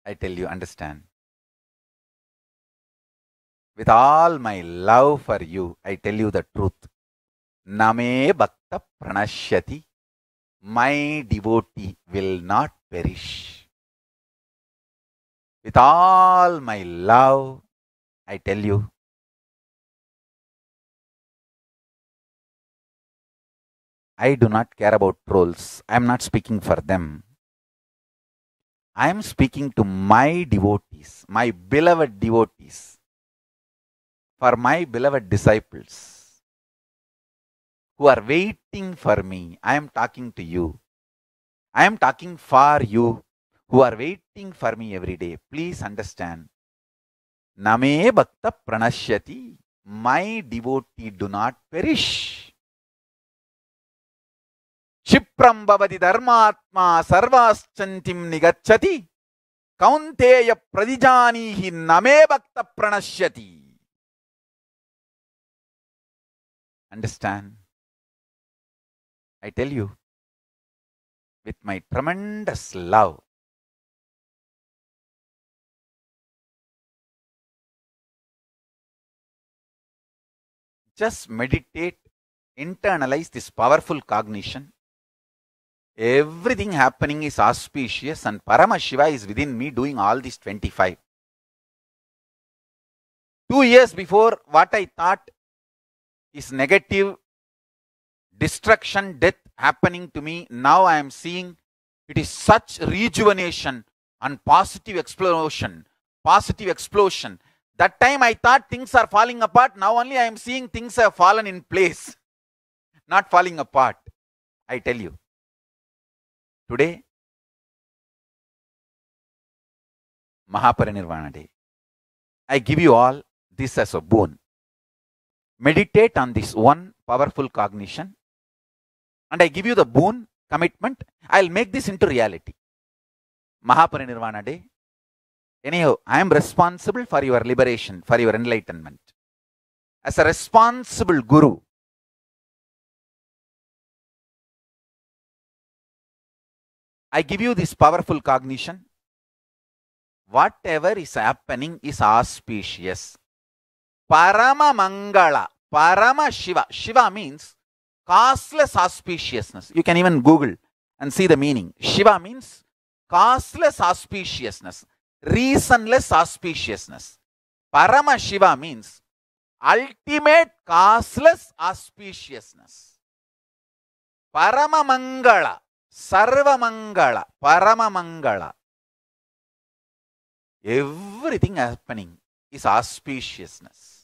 I tell you, understand. With all my love for you, I tell you the truth. Name bhakta pranashyati. My devotee will not perish. With all my love, I tell you, I do not care about trolls. I am not speaking for them. I am speaking to my devotees, my beloved devotees, for my beloved disciples who are waiting for me. I am talking to you. I am talking for you who are waiting for me every day. Please understand. Name bhakta pranashyati. My devotee do not perish. Shipram bhavati dharmatma sarvaschantim nigacchati. Kaunteya pradijanihi name bhakta pranashyati. Understand? I tell you, with my tremendous love, just meditate, internalize this powerful cognition. Everything happening is auspicious and Paramashiva is within me doing all these 25. 2 years before, what I thought is negative, destruction, death happening to me, now I am seeing it is such rejuvenation and positive explosion. That time I thought things are falling apart. Now only I am seeing things have fallen in place, not falling apart. I tell you, today, Mahaparinirvana Day. I give you all this as a boon. Meditate on this one powerful cognition, and I give you the boon, commitment. I'll make this into reality. Mahaparinirvana Day. Anyhow, I am responsible for your liberation, for your enlightenment. As a responsible guru, I give you this powerful cognition. Whatever is happening is auspicious. Parama Mangala, Parama Shiva. Shiva means causeless auspiciousness. You can even Google and see the meaning. Shiva means causeless auspiciousness, reasonless auspiciousness. Parama Shiva means ultimate causeless auspiciousness. Parama Mangala, Sarva Mangala, Parama Mangala. Everything happening is auspiciousness.